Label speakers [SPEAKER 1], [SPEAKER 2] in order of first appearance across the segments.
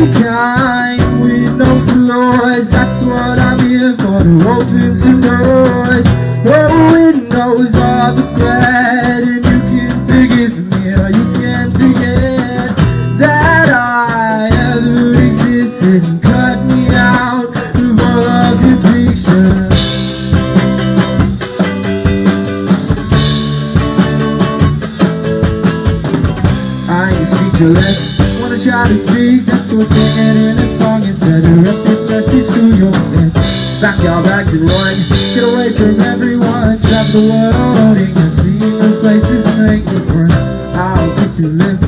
[SPEAKER 1] kind with no flaws. That's what I'm here for, to open some doors. Oh, windows are the glad, and you can forgive me, or you can forget that I ever existed, and cut me out of all of your pictures. I ain't speechless, wanna try to speak, that's what's singing in a song instead of rip this message to your head. Back your bags and run, get away from everyone, travel the world holding and see new places, make new friends. I'll kiss your lips.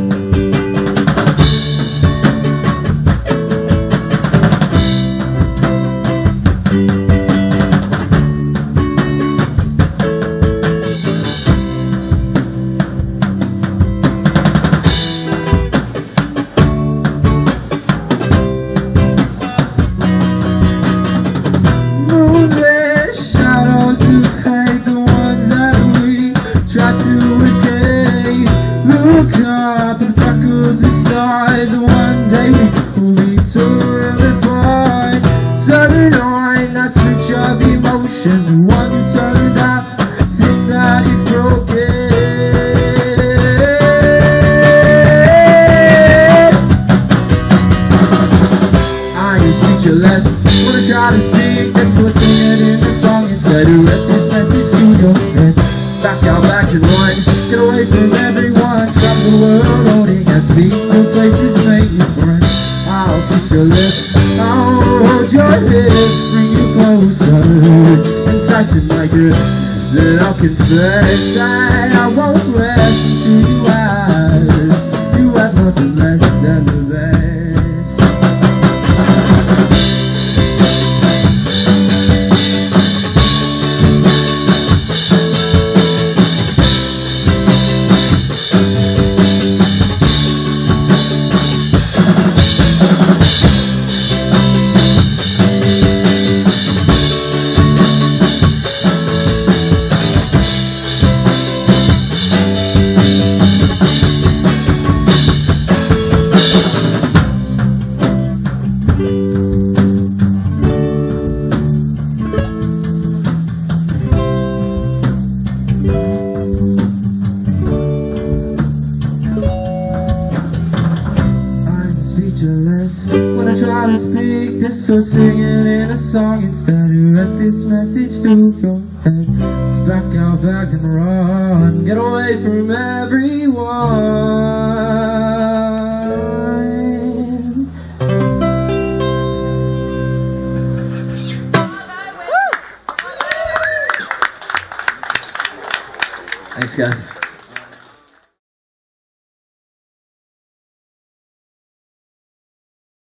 [SPEAKER 1] Try to escape, look up and freckles the stars. One day we will be torn apart. Turn on that switch of emotion, the one who turned out, think that it's broken. I ain't speechless, wanna try to speak, that's what's singing in the song instead of let this message to your head. Back out, back and run, get away from everyone, travel the world holding and see new places, make new friends. I'll kiss your lips, I'll hold your hips, bring you closer, and tighten my grip. Then I'll confess that I won't rest until you have nothing less than the best. Speechless, when I try to speak, just so singing in a song instead of let this message to your head. So pack our bags and run, get away from everyone. Thanks guys.